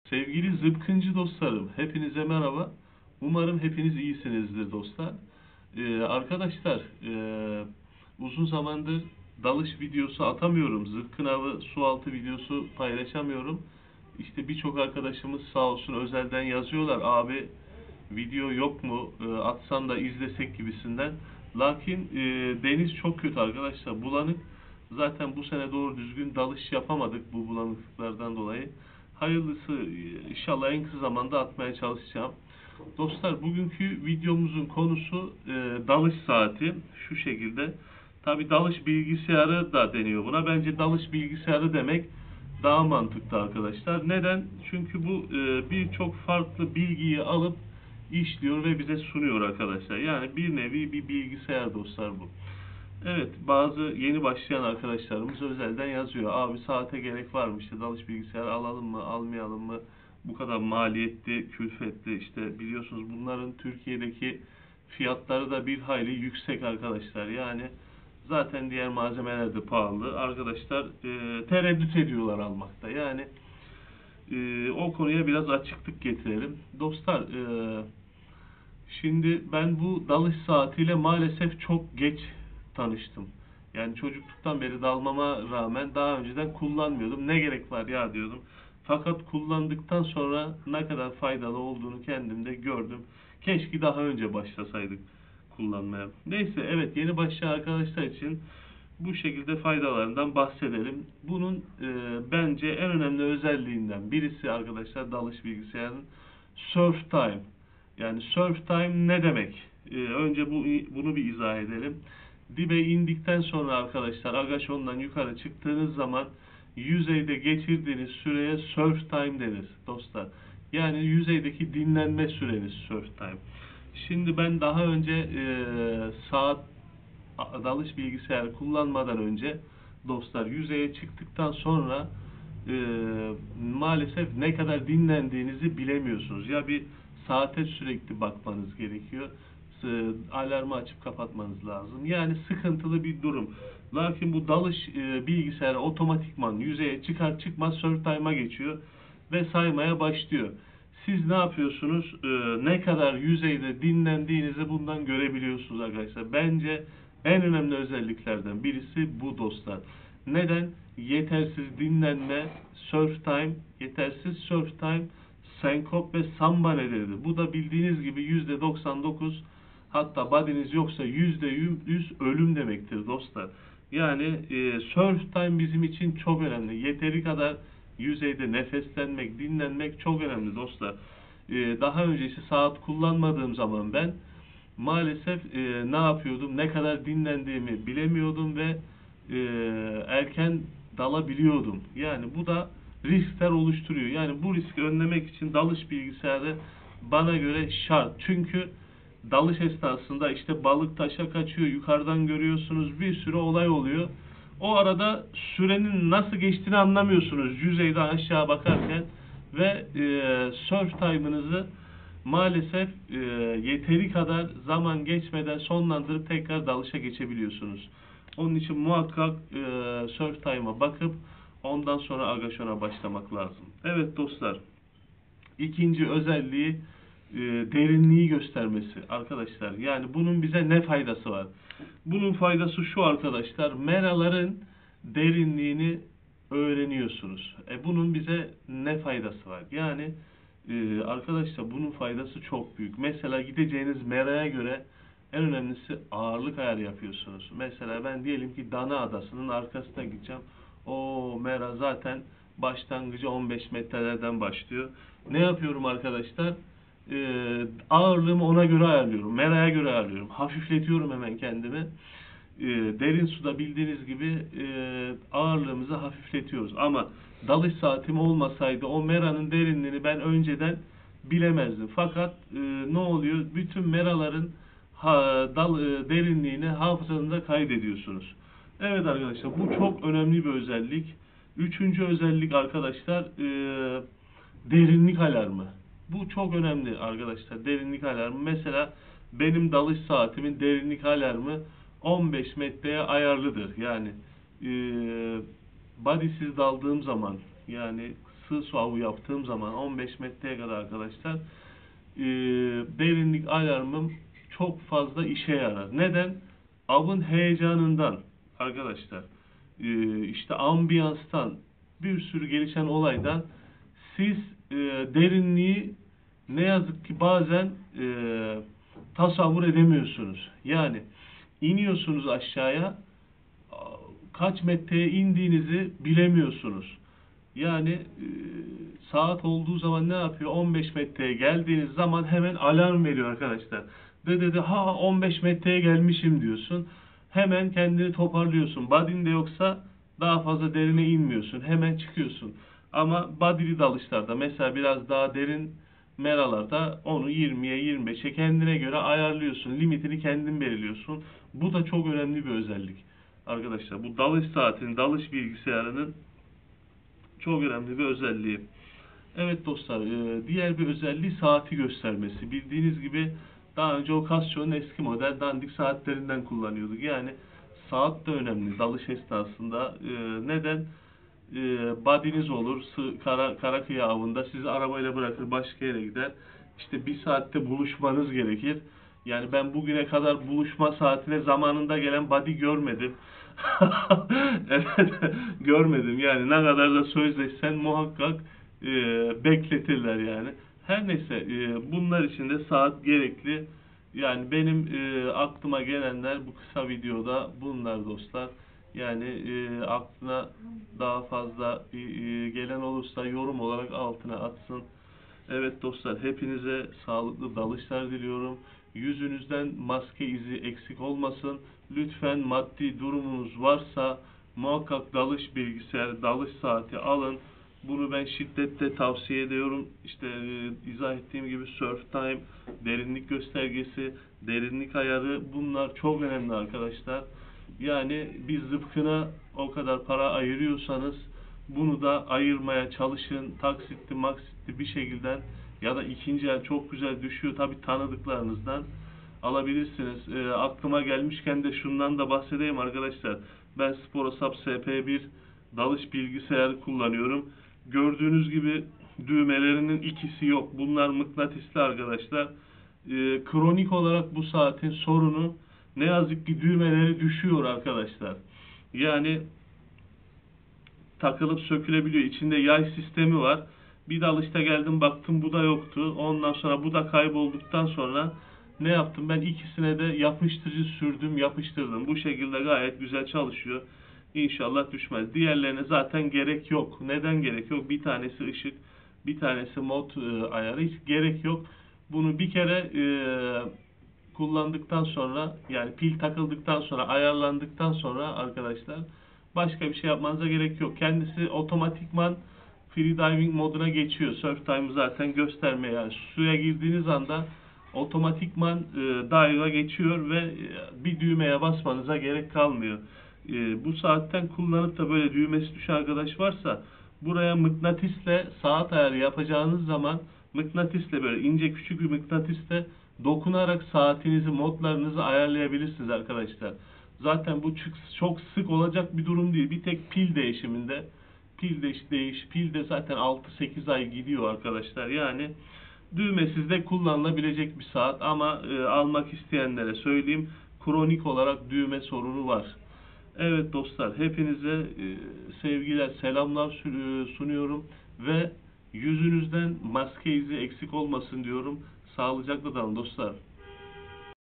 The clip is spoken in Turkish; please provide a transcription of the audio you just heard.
Sevgili zıpkıncı dostlarım, hepinize merhaba. Umarım hepiniz iyisinizdir dostlar. Arkadaşlar, uzun zamandır dalış videosu atamıyorum. Zıpkın avı, su altı videosu paylaşamıyorum. İşte birçok arkadaşımız sağ olsun özelden yazıyorlar. Abi video yok mu? Atsan da izlesek gibisinden. Lakin deniz çok kötü arkadaşlar. Bulanık. Zaten bu sene doğru düzgün dalış yapamadık bu bulanıklıklardan dolayı. Hayırlısı inşallah en kısa zamanda atmaya çalışacağım. Dostlar bugünkü videomuzun konusu dalış saati. Şu şekilde. Tabi dalış bilgisayarı da deniyor buna. Bence dalış bilgisayarı demek daha mantıklı arkadaşlar. Neden? Çünkü bu birçok farklı bilgiyi alıp işliyor ve bize sunuyor arkadaşlar. Yani bir nevi bir bilgisayar dostlar bu. Evet, bazı yeni başlayan arkadaşlarımız özelden yazıyor. Abi saate gerek var mı? İşte dalış bilgisayarı alalım mı, almayalım mı? Bu kadar maliyetli, külfetli. İşte biliyorsunuz bunların Türkiye'deki fiyatları da bir hayli yüksek arkadaşlar. Yani zaten diğer malzemeler de pahalı. Arkadaşlar tereddüt ediyorlar almakta. Yani o konuya biraz açıklık getirelim. Dostlar, şimdi ben bu dalış saatiyle maalesef çok geç tanıştım. Yani çocukluktan beri dalmama rağmen daha önceden kullanmıyordum. Ne gerek var ya diyordum. Fakat kullandıktan sonra ne kadar faydalı olduğunu kendimde gördüm. Keşke daha önce başlasaydık kullanmaya. Neyse, evet, yeni başlayan arkadaşlar için bu şekilde faydalarından bahsedelim. Bunun bence en önemli özelliğinden birisi arkadaşlar dalış bilgisayarının surf time. Yani surf time ne demek? Önce bunu bir izah edelim. Dibe indikten sonra arkadaşlar agaşondan yukarı çıktığınız zaman yüzeyde geçirdiğiniz süreye surf time denir dostlar. Yani yüzeydeki dinlenme süreniz surf time. Şimdi ben daha önce saat dalış bilgisayarı kullanmadan önce dostlar yüzeye çıktıktan sonra maalesef ne kadar dinlendiğinizi bilemiyorsunuz. Ya bir saate sürekli bakmanız gerekiyor. Alarmı açıp kapatmanız lazım. Yani sıkıntılı bir durum. Lakin bu dalış bilgisayarı otomatikman yüzeye çıkar çıkmaz surf time'a geçiyor ve saymaya başlıyor. Siz ne yapıyorsunuz? Ne kadar yüzeyde dinlendiğinizi bundan görebiliyorsunuz arkadaşlar. Bence en önemli özelliklerden birisi bu dostlar. Neden? Yetersiz dinlenme, surf time, yetersiz surf time, senkop ve samba nedenidir. Bu da bildiğiniz gibi %99, hatta body'niz yoksa %100 ölüm demektir dostlar. Yani surf time bizim için çok önemli. Yeteri kadar yüzeyde nefeslenmek, dinlenmek çok önemli dostlar. Daha önce işte saat kullanmadığım zaman ben maalesef ne yapıyordum, ne kadar dinlendiğimi bilemiyordum ve erken dalabiliyordum. Yani bu da riskler oluşturuyor. Yani bu riski önlemek için dalış bilgisayarı bana göre şart. Çünkü dalış esnasında işte balık taşa kaçıyor, yukarıdan görüyorsunuz, bir sürü olay oluyor. O arada sürenin nasıl geçtiğini anlamıyorsunuz yüzeyden aşağı bakarken ve surf time'ınızı maalesef yeteri kadar zaman geçmeden sonlandırıp tekrar dalışa geçebiliyorsunuz. Onun için muhakkak surf time'a bakıp ondan sonra agaşona başlamak lazım. Evet dostlar, ikinci özelliği derinliği göstermesi arkadaşlar. Yani bunun bize ne faydası var? Bunun faydası şu arkadaşlar, meraların derinliğini öğreniyorsunuz. Bunun bize ne faydası var? Yani arkadaşlar bunun faydası çok büyük. Mesela gideceğiniz meraya göre en önemlisi ağırlık ayarı yapıyorsunuz. Mesela ben diyelim ki Dana Adası'nın arkasına gideceğim. O mera zaten başlangıcı 15 metrelerden başlıyor. Ne yapıyorum arkadaşlar? Ağırlığımı ona göre ayarlıyorum. Meraya göre ayarlıyorum. Hafifletiyorum hemen kendimi. Derin suda bildiğiniz gibi ağırlığımızı hafifletiyoruz. Ama dalış saatim olmasaydı o meranın derinliğini ben önceden bilemezdim. Fakat ne oluyor? Bütün meraların derinliğini hafızanıza kaydediyorsunuz. Evet arkadaşlar, bu çok önemli bir özellik. Üçüncü özellik arkadaşlar derinlik alarmı. Bu çok önemli arkadaşlar, derinlik alarmı. Mesela benim dalış saatimin derinlik alarmı 15 metreye ayarlıdır. Yani body'siz daldığım zaman, yani sığ su avı yaptığım zaman 15 metreye kadar arkadaşlar derinlik alarmım çok fazla işe yarar. Neden? Avın heyecanından arkadaşlar, işte ambiyanstan, bir sürü gelişen olaydan siz derinliği ne yazık ki bazen tasavvur edemiyorsunuz. Yani iniyorsunuz aşağıya, kaç metreye indiğinizi bilemiyorsunuz. Yani saat olduğu zaman ne yapıyor? 15 metreye geldiğiniz zaman hemen alarm veriyor arkadaşlar. De ha 15 metreye gelmişim diyorsun. Hemen kendini toparlıyorsun. Body'nde yoksa daha fazla derine inmiyorsun. Hemen çıkıyorsun. Ama body'li dalışlarda mesela biraz daha derin meralarda onu 20'ye 25'e kendine göre ayarlıyorsun. Limitini kendin belirliyorsun. Bu da çok önemli bir özellik. Arkadaşlar bu dalış saatinin, dalış bilgisayarının çok önemli bir özelliği. Evet dostlar, diğer bir özelliği saati göstermesi. Bildiğiniz gibi daha önce o Casio'nun eski model dandik saatlerinden kullanıyorduk. Yani saat de önemli dalış esnasında. Neden? Body'niz olur, kara kıyı avında sizi arabayla bırakır başka yere gider. İşte bir saatte buluşmanız gerekir. Yani ben bugüne kadar buluşma saatine zamanında gelen body görmedim. Evet, görmedim. Yani ne kadar da sözleşsen muhakkak bekletirler yani. Her neyse, bunlar için de saat gerekli. Yani benim aklıma gelenler bu kısa videoda bunlar dostlar. Yani aklına daha fazla gelen olursa yorum olarak altına atsın. Evet dostlar, hepinize sağlıklı dalışlar diliyorum. Yüzünüzden maske izi eksik olmasın. Lütfen maddi durumunuz varsa muhakkak dalış bilgisayarı, dalış saati alın. Bunu ben şiddetle tavsiye ediyorum. İşte izah ettiğim gibi surf time, derinlik göstergesi, derinlik ayarı, bunlar çok önemli arkadaşlar. Yani bir zıpkına o kadar para ayırıyorsanız bunu da ayırmaya çalışın. Taksitli maksitli bir şekilde ya da ikinci el çok güzel düşüyor. Tabi tanıdıklarınızdan alabilirsiniz. Aklıma gelmişken de şundan da bahsedeyim arkadaşlar. Ben Sporosap SP1 dalış bilgisayarı kullanıyorum. Gördüğünüz gibi düğmelerinin ikisi yok. Bunlar mıknatıslı arkadaşlar. Kronik olarak bu saatin sorunu ne yazık ki düğmeleri düşüyor arkadaşlar. Yani takılıp sökülebiliyor. İçinde yay sistemi var. Bir dalışta geldim baktım bu da yoktu. Ondan sonra bu da kaybolduktan sonra ne yaptım? Ben ikisine de yapıştırıcı sürdüm, yapıştırdım. Bu şekilde gayet güzel çalışıyor. İnşallah düşmez. Diğerlerine zaten gerek yok. Neden gerek yok? Bir tanesi ışık, bir tanesi mod ayarı. Hiç gerek yok. Bunu bir kere kullandıktan sonra, yani pil takıldıktan sonra, ayarlandıktan sonra arkadaşlar başka bir şey yapmanıza gerek yok. Kendisi otomatikman free diving moduna geçiyor. Surf time zaten gösterme, yani suya girdiğiniz anda otomatikman dive'a geçiyor ve bir düğmeye basmanıza gerek kalmıyor. Bu saatten kullanıp da böyle düğmesi düşen arkadaş varsa buraya mıknatısle saat ayarı yapacağınız zaman mıknatısle, böyle ince küçük bir mıknatısle dokunarak saatinizi, modlarınızı ayarlayabilirsiniz arkadaşlar. Zaten bu çok sık olacak bir durum değil. Bir tek pil değişiminde pil de zaten 6-8 ay gidiyor arkadaşlar. Yani düğmesiz de kullanılabilecek bir saat ama almak isteyenlere söyleyeyim, kronik olarak düğme sorunu var. Evet dostlar, hepinize sevgiler, selamlar sunuyorum ve yüzünüzden maske izi eksik olmasın diyorum. Sağlıcakla kalın dostlar.